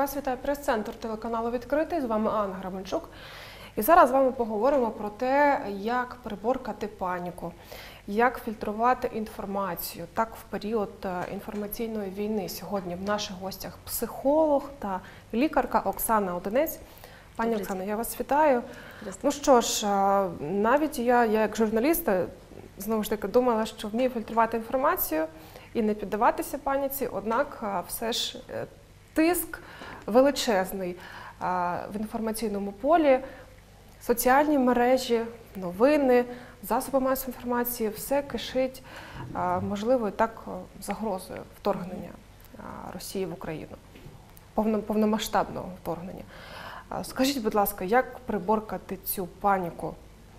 Вас вітає прес-центр телеканалу «Відкритий». З вами Анна Граменчук. І зараз з вами поговоримо про те, як приборкати паніку, як фільтрувати інформацію. Так, в період інформаційної війни сьогодні в наших гостях психолог та лікарка Оксана Одинець. Пані Оксано, я вас вітаю. Ну що ж, навіть я як журналіст, знову ж таки, думала, що вмію фільтрувати інформацію і не піддаватися паніці, однак все ж тиск величезний в інформаційному полі, соціальні мережі, новини, засоби масової інформації, все кишить, можливо, і так загрозою вторгнення Росії в Україну, повномасштабного вторгнення. Скажіть, будь ласка, як приборкати цю паніку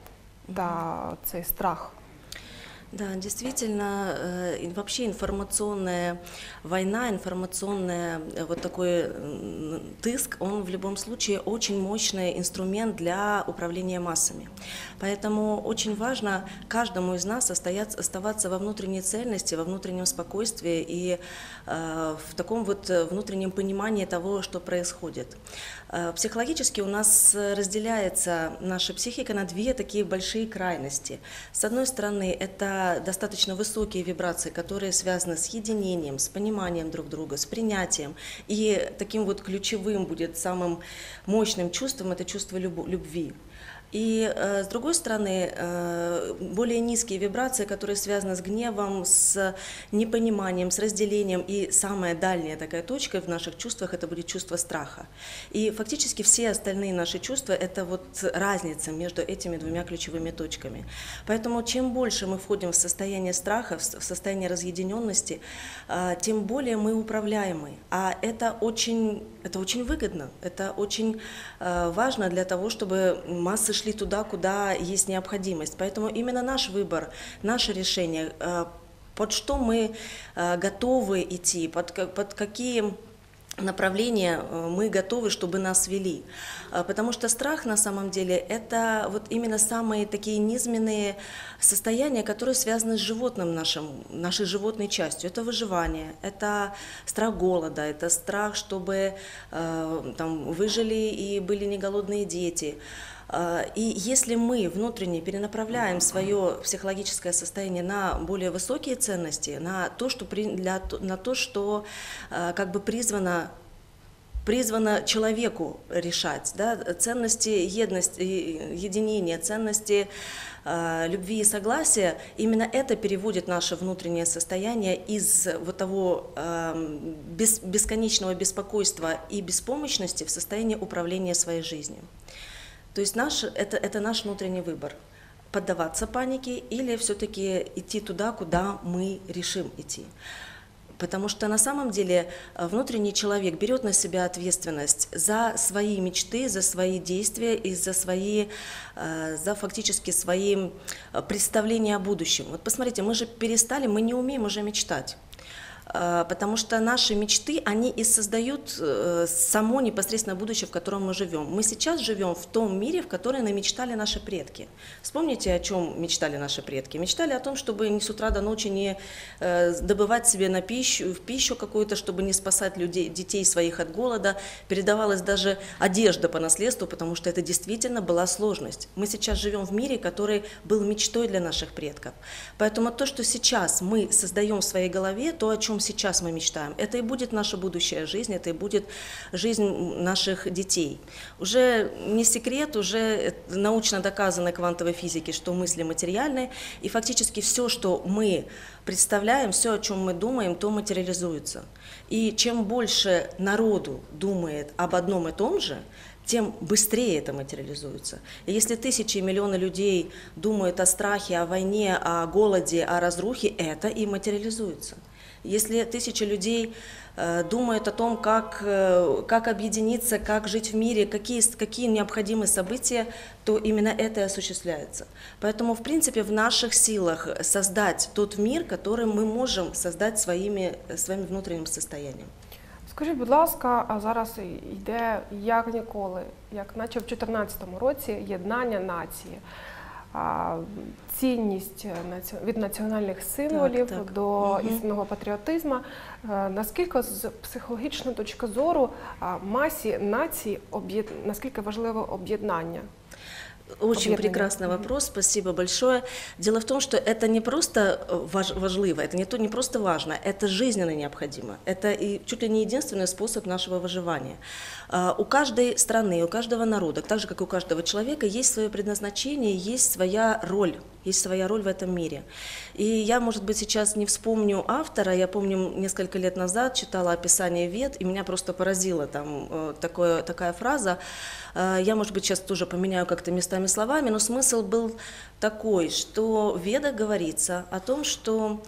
та цей страх? Да, действительно, вообще информационная война, информационный вот такой тыск, он в любом случае очень мощный инструмент для управления массами. Поэтому очень важно каждому из нас оставаться во внутренней цельности, во внутреннем спокойствии и в таком вот внутреннем понимании того, что происходит. Психологически у нас разделяется наша психика на две такие большие крайности. С одной стороны, это достаточно высокие вибрации, которые связаны с единением, с пониманием друг друга, с принятием. И таким вот ключевым будет самым мощным чувством – это чувство любви. И с другой стороны, более низкие вибрации, которые связаны с гневом, с непониманием, с разделением. И самая дальняя такая точка в наших чувствах – это будет чувство страха. И фактически все остальные наши чувства – это вот разница между этими двумя ключевыми точками. Поэтому чем больше мы входим в состояние страха, в состояние разъединенности, тем более мы управляемы. А это очень выгодно, это очень важно для того, чтобы массы шли туда, куда есть необходимость. Поэтому именно наш выбор, наше решение, под что мы готовы идти, под какие направления мы готовы, чтобы нас вели. Потому что страх на самом деле это вот именно самые такие низменные состояния, которые связаны с животным нашей животной частью. Это выживание, это страх голода, это страх, чтобы там выжили и были не голодные дети. И если мы внутренне перенаправляем свое психологическое состояние на более высокие ценности, на то, что как бы призвано человеку решать, да, ценности единения, ценности любви и согласия, именно это переводит наше внутреннее состояние из вот того бесконечного беспокойства и беспомощности в состояние управления своей жизнью. То есть это наш внутренний выбор – поддаваться панике или все-таки идти туда, куда мы решим идти. Потому что на самом деле внутренний человек берет на себя ответственность за свои мечты, за свои действия и за фактически свои представления о будущем. Вот посмотрите, мы не умеем уже мечтать. Потому что наши мечты, они и создают само непосредственно будущее, в котором мы живем. Мы сейчас живем в том мире, в который намечтали наши предки. Вспомните, о чем мечтали наши предки. Мечтали о том, чтобы с утра до ночи не добывать себе в пищу какую-то, чтобы не спасать детей своих от голода. Передавалась даже одежда по наследству, потому что это действительно была сложность. Мы сейчас живем в мире, который был мечтой для наших предков. Поэтому то, что сейчас мы создаем в своей голове, то, о чем сейчас мы мечтаем, это и будет наша будущая жизнь, это и будет жизнь наших детей. Уже не секрет, уже научно доказано квантовой физике, что мысли материальны, и фактически все, что мы представляем, все, о чем мы думаем, то материализуется. И чем больше народу думает об одном и том же, тем быстрее это материализуется. И если тысячи и миллионы людей думают о страхе, о войне, о голоде, о разрухе, это и материализуется. Если тысячи людей думают о том, как объединиться, как жить в мире, какие необходимы события, то именно это и осуществляется. Поэтому, в принципе, в наших силах создать тот мир, который мы можем создать своим внутренним состоянием. Скажіть, будь ласка, а зараз йде як ніколи, як наче в 2014 році, єднання нації. цінність від національних символів так. до істинного патріотизму. Наскільки з психологічної точки зору масі, нації, наскільки важливо об'єднання? Очень прекрасный вопрос, спасибо большое. Дело в том, что это не просто важливо, это не просто важно, это жизненно необходимо. Это и чуть ли не единственный способ нашего выживания. У каждой страны, у каждого народа, так же, как и у каждого человека, есть свое предназначение, есть своя роль в этом мире. И я, может быть, сейчас не вспомню автора, я помню, несколько лет назад читала описание Вед, и меня просто поразила там такая фраза. Я, может быть, сейчас тоже поменяю как-то местами словами, но смысл был такой, что в Ведах говорится о том, что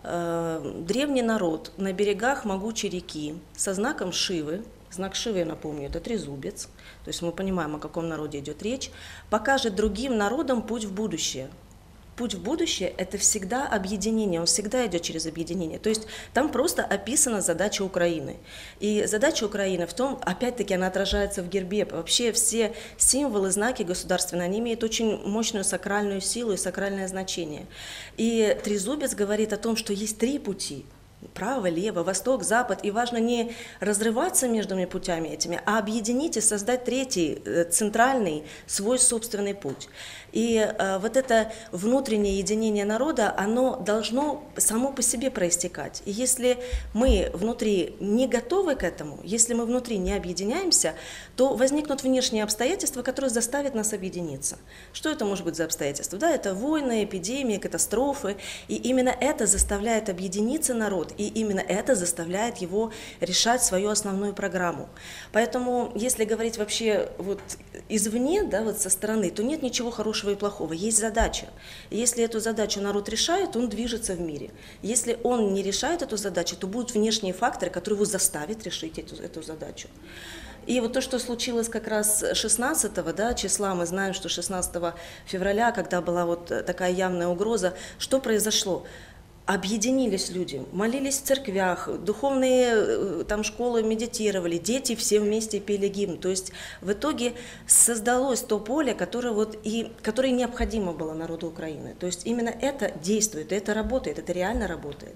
древний народ на берегах могучей реки со знаком Шивы, знак Шивы, я напомню, это трезубец, то есть мы понимаем, о каком народе идет речь, покажет другим народам путь в будущее. Путь в будущее – это всегда объединение, он всегда идет через объединение. То есть там просто описана задача Украины. И задача Украины в том, опять-таки, она отражается в гербе. Вообще все символы, знаки государственные, они имеют очень мощную сакральную силу и сакральное значение. И трезубец говорит о том, что есть три пути. Право, лево, восток, запад. И важно не разрываться между путями этими, а объединить и создать третий, центральный, свой собственный путь. И вот это внутреннее единение народа, оно должно само по себе проистекать. И если мы внутри не готовы к этому, если мы внутри не объединяемся, то возникнут внешние обстоятельства, которые заставят нас объединиться. Что это может быть за обстоятельства? Да, это войны, эпидемии, катастрофы. И именно это заставляет объединиться народ, и именно это заставляет его решать свою основную программу. Поэтому, если говорить вообще вот извне, да, вот со стороны, то нет ничего хорошего и плохого, есть задача. И если эту задачу народ решает, он движется в мире. Если он не решает эту задачу, то будут внешние факторы, которые его заставят решить эту задачу. И вот то, что случилось как раз 16 числа, мы знаем, что 16 февраля, когда была вот такая явная угроза, что произошло? Объединились люди, молились в церквях, духовные там школы медитировали, дети все вместе пели гимн. То есть в итоге создалось то поле, которое необходимо было народу Украины. То есть именно это действует, это работает, это реально работает.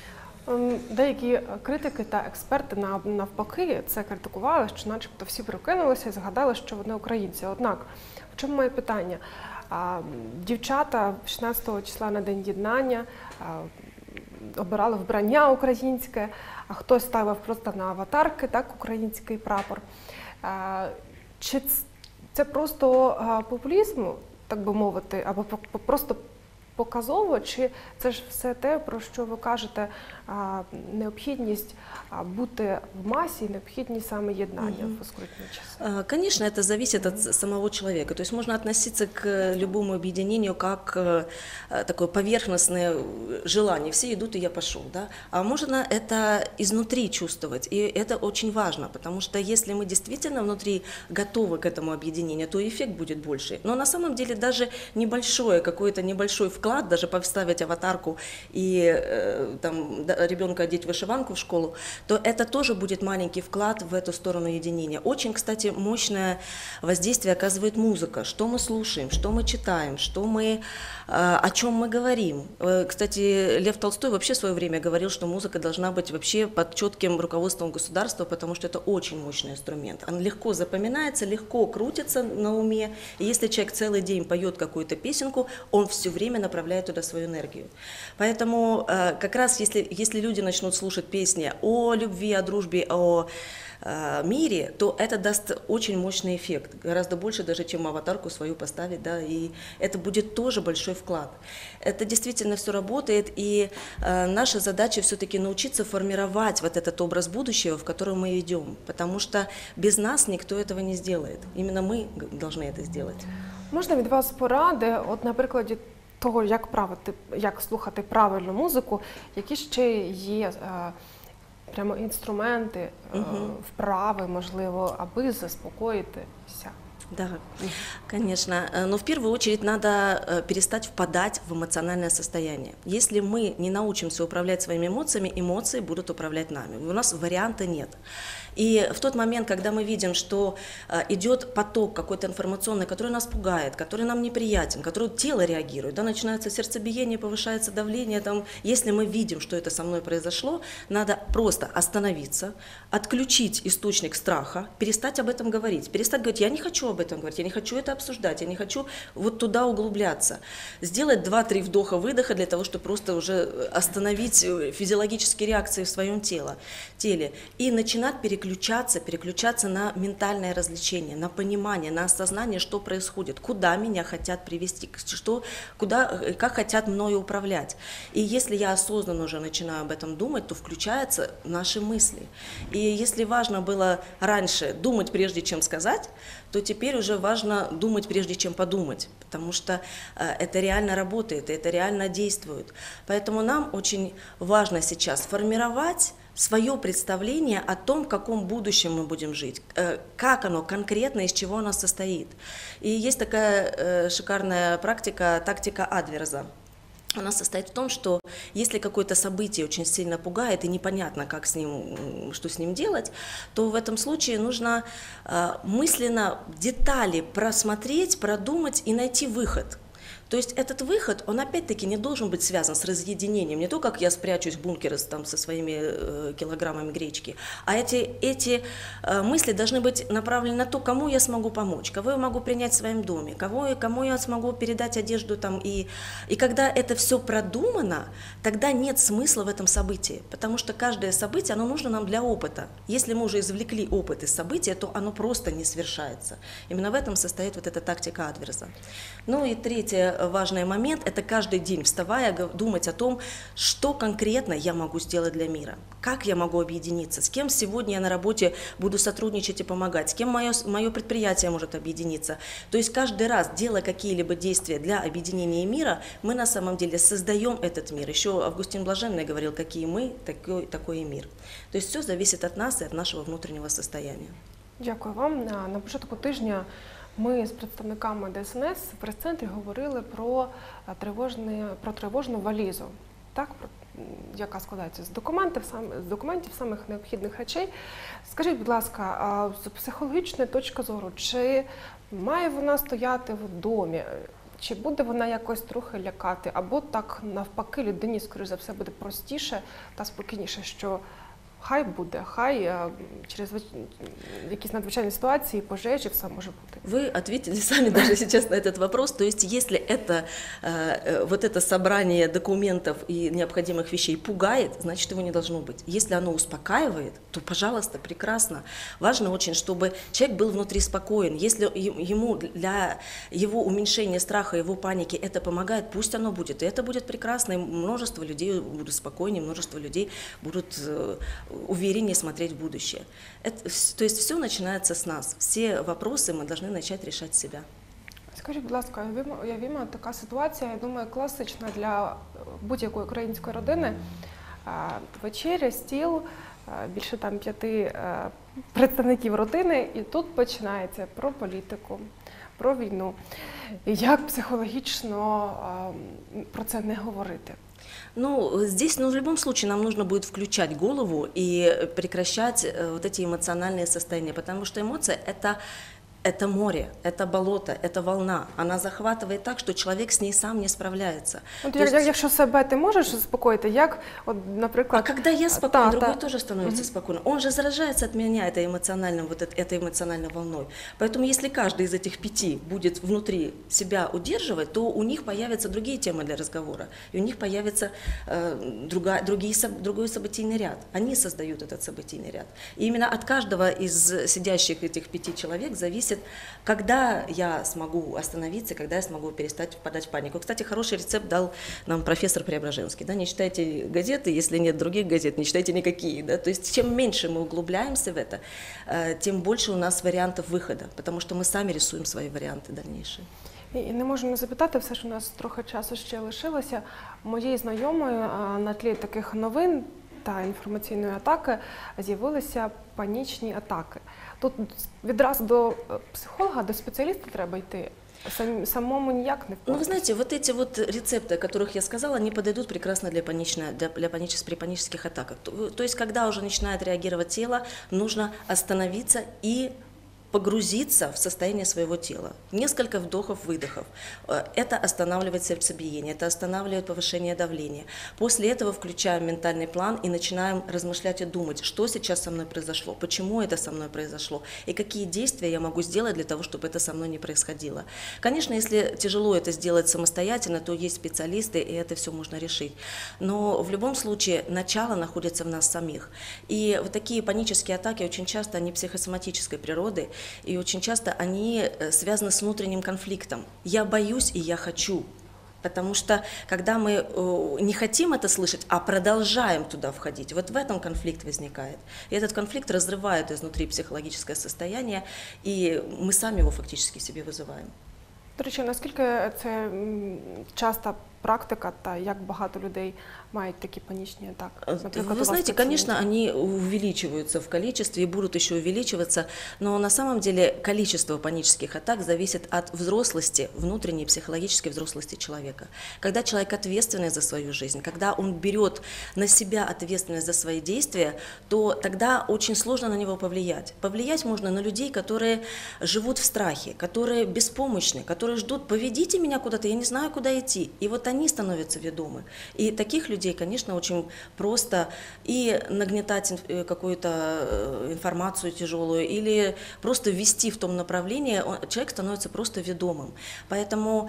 Деякі критики та експерти навпаки це критикували, що начебто всі прокинулися і згадали, що вони українці. Однак, в чому моє питання? Дівчата 16 числа на День єднання обирали вбрання українське, а хтось ставив просто на аватарки, так, український прапор. Чи це просто популізм, так би мовити, або просто показово, чи це ж все те, про що ви кажете, необхідність бути в масі, необхідність саме єднання в скрутні часи? Конечно, это зависит от самого человека. То есть можно относиться к любому объединению как такое поверхностное желание. Все идут, и я пошел. Да? А можно это изнутри чувствовать. И это очень важно, потому что если мы действительно внутри готовы к этому объединению, то эффект будет больше. Но на самом деле даже какой-то небольшой вклад, даже поставить аватарку и там, ребенка одеть в вышиванку в школу, то это тоже будет маленький вклад в эту сторону единения. Очень, кстати, мощное воздействие оказывает музыка. Что мы слушаем, что мы читаем, о чем мы говорим. Кстати, Лев Толстой вообще в свое время говорил, что музыка должна быть вообще под четким руководством государства, потому что это очень мощный инструмент. Он легко запоминается, легко крутится на уме. И если человек целый день поет какую-то песенку, он все время направляет туда свою энергию. Поэтому как раз если люди начнут слушать песни о любви, о дружбе, о мире, то это даст очень мощный эффект, гораздо больше даже, чем аватарку свою поставить, да, и это будет тоже большой вклад. Это действительно все работает, и наша задача все-таки научиться формировать вот этот образ будущего, в котором мы идем, потому что без нас никто этого не сделает. Именно мы должны это сделать. Можна від вас поради, от на прикладі того, як слухати правильну музику, які ще є прямо інструменти, вправи, можливо, аби заспокоїтися? Да, конечно. Но в первую очередь надо перестать впадать в эмоциональное состояние. Если мы не научимся управлять своими эмоциями, эмоции будут управлять нами. У нас варианта нет. И в тот момент, когда мы видим, что идет поток какой-то информационный, который нас пугает, который нам неприятен, который тело реагирует, да, начинается сердцебиение, повышается давление, там, если мы видим, что это со мной произошло, надо просто остановиться, отключить источник страха, перестать об этом говорить, перестать говорить, я не хочу об этом говорить, я не хочу это обсуждать, я не хочу вот туда углубляться, сделать 2-3 вдоха-выдоха для того, чтобы просто уже остановить физиологические реакции в своем теле и начинать переключаться на ментальное развлечение, на понимание, на осознание, что происходит, куда меня хотят привести, как хотят мною управлять. И если я осознанно уже начинаю об этом думать, то включаются наши мысли. И если важно было раньше думать, прежде чем сказать, то теперь уже важно думать, прежде чем подумать, потому что это реально работает, это реально действует. Поэтому нам очень важно сейчас формировать свое представление о том, в каком будущем мы будем жить, как оно конкретно, из чего оно состоит. И есть такая шикарная практика, тактика Адверза. Она состоит в том, что если какое-то событие очень сильно пугает и непонятно, что с ним делать, то в этом случае нужно мысленно детали просмотреть, продумать и найти выход. То есть этот выход, он опять-таки не должен быть связан с разъединением, не то, как я спрячусь в бункере там, со своими килограммами гречки, а эти мысли должны быть направлены на то, кому я смогу помочь, кого я могу принять в своем доме, кому я смогу передать одежду. Там, и когда это все продумано, тогда нет смысла в этом событии, потому что каждое событие, оно нужно нам для опыта. Если мы уже извлекли опыт из события, то оно просто не совершается. Именно в этом состоит вот эта тактика Адверза. Ну и третье, важный момент – это каждый день, вставая, думать о том, что конкретно я могу сделать для мира, как я могу объединиться, с кем сегодня я на работе буду сотрудничать и помогать, с кем мое предприятие может объединиться. То есть каждый раз, делая какие-либо действия для объединения мира, мы на самом деле создаем этот мир. Еще Августин Блаженный говорил, какие мы, такой и мир. То есть все зависит от нас и от нашего внутреннего состояния. Дякую вам. На початку тижня ми з представниками ДСНС в прес-центрі говорили про тривожну валізу, так, яка складається з документів, самих необхідних речей. Скажіть, будь ласка, з психологічної точки зору, чи має вона стояти в домі, чи буде вона якось трохи лякати, або так навпаки людині, скоріш за все, буде простіше та спокійніше, що хай через якісь надзвичайні ситуації, пожежі, все може бути. Вы ответили сами даже сейчас на этот вопрос. То есть, если вот это собрание документов и необходимых вещей пугает, значит, его не должно быть. Если оно успокаивает, то, пожалуйста, прекрасно. Важно очень, чтобы человек был внутри спокоен. Если ему для его уменьшения страха, его паники это помогает, пусть оно будет. И это будет прекрасно. И множество людей будут спокойнее, множество людей будут увереннее смотреть в будущее. То есть все начинается с нас. Все вопросы мы должны начать решать себя. Скажіть, будь ласка, уявімо, така ситуація, я думаю, класична для будь-якої української родини. Вечеря, стіл, більше там 5 представників родини, і тут починається про політику, про війну. Як психологічно про це не говорити? Ну, здесь, в любом случае нам нужно будет включать голову и прекращать вот эти эмоциональные состояния, потому что эмоция это море, это болото, это волна. Она захватывает так, что человек с ней сам не справляется. Якщо себе ти можеш заспокоїти, як, от, наприклад... А когда я спокойна, другой тоже становится спокойным. Он же заражается от меня этой эмоциональной волной. Поэтому если каждый из этих 5 будет внутри себя удерживать, то у них появятся другие темы для разговора. И у них появится другой событийный ряд. Они создают этот событийный ряд. И именно от каждого из сидящих этих 5 человек зависит, когда я смогу остановиться, когда я смогу перестать впадать в панику. Кстати, хороший рецепт дал нам профессор Преображенский. Да? Не читайте газеты, если нет других газет, не читайте никакие. Да? То есть чем меньше мы углубляемся в это, тем больше у нас вариантов выхода, потому что мы сами рисуем свои варианты дальнейшие. І не можу не запитати, все ж у нас трохи часу ще лишилося. Моєї знайомої на тлі таких новин та інформаційної атаки з'явилися панічні атаки. Тут відразу до психолога, до спеціаліста треба йти. Самому ніяк не Ну, вы впоратись. знаете, вот эти вот рецепты, о которых я сказала, они подойдут прекрасно при панических атаках. То есть, когда уже начинает реагировать тело, нужно остановиться и погрузиться в состояние своего тела. Несколько вдохов-выдохов. Это останавливает сердцебиение, это останавливает повышение давления. После этого включаем ментальный план и начинаем размышлять и думать, что сейчас со мной произошло, почему это со мной произошло, и какие действия я могу сделать для того, чтобы это со мной не происходило. Конечно, если тяжело это сделать самостоятельно, то есть специалисты, и это все можно решить. Но в любом случае начало находится в нас самих. И вот такие панические атаки очень часто, они психосоматической природы, и очень часто они связаны с внутренним конфликтом. Я боюсь и я хочу. Потому что когда мы не хотим это слышать, а продолжаем туда входить, вот в этом конфликт возникает. И этот конфликт разрывает изнутри психологическое состояние, и мы сами его фактически себе вызываем. До речі, наскільки це часта практика та як багато людей мають такі панічні атаки? Наприклад, у Вы вас знаете, пацієнтів? конечно, они увеличиваются в количестве и будут еще увеличиваться, но на самом деле количество панических атак зависит от взрослости, внутренней психологической взрослости человека. Когда человек ответственный за свою жизнь, когда он берет на себя ответственность за свои действия, то тогда очень сложно на него повлиять. Повлиять можно на людей, которые живут в страхе, которые беспомощны, которые ждут: поведите меня куда-то, я не знаю, куда идти. И вот они становятся ведомы. И таких людей, конечно, очень просто и нагнетать какую-то информацию тяжелую, или просто ввести в том направлении, человек становится просто ведомым. Поэтому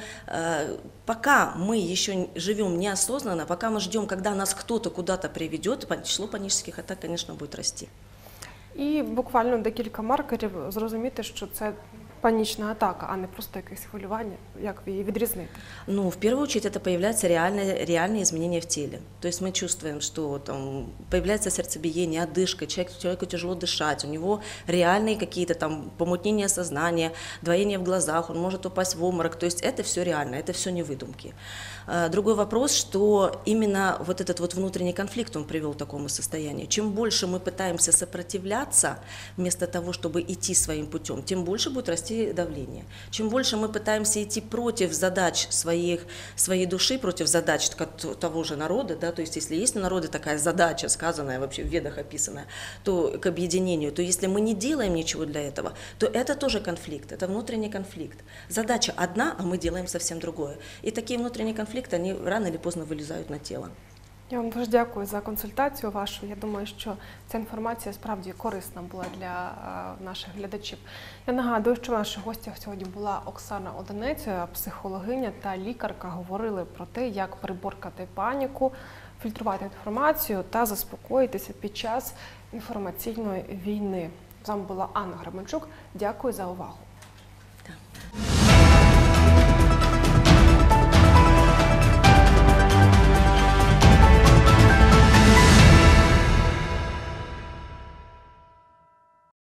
пока мы еще живем неосознанно, пока мы ждем, когда нас кто-то куда-то приведет, число панических атак, конечно, будет расти. І буквально декілька маркерів зрозуміти, що це панічна атака, а не просто якесь хвилювання. Як її відрізнити? Ну, в первую очередь, это появляются реальные изменения в теле. То есть мы чувствуем, что там появляется сердцебиение, одышка, человеку тяжело дышать, у него реальные какие-то там помутнения сознания, двоение в глазах, он может упасть в обморок. То есть это все реально, это все не выдумки. Другой вопрос, что именно вот этот вот внутренний конфликт, он привел к такому состоянию. Чем больше мы пытаемся сопротивляться, вместо того, чтобы идти своим путем, тем больше будет расти давление. Чем больше мы пытаемся идти против задач своей души, против задач того же народа, да, то есть если есть у народа такая задача, сказанная вообще в Ведах описанная, то к объединению, то если мы не делаем ничего для этого, то это тоже конфликт, это внутренний конфликт. Задача одна, а мы делаем совсем другое. И такие внутренние конфликты, они рано или поздно вылезают на тело. Я вам дуже дякую за консультацію вашу. Я думаю, що ця інформація справді корисна була для наших глядачів. Я нагадую, що в наших гостях сьогодні була Оксана Одинець, психологиня та лікарка. Говорили про те, як приборкати паніку, фільтрувати інформацію та заспокоїтися під час інформаційної війни. З вами була Анна Гребенчук. Дякую за увагу.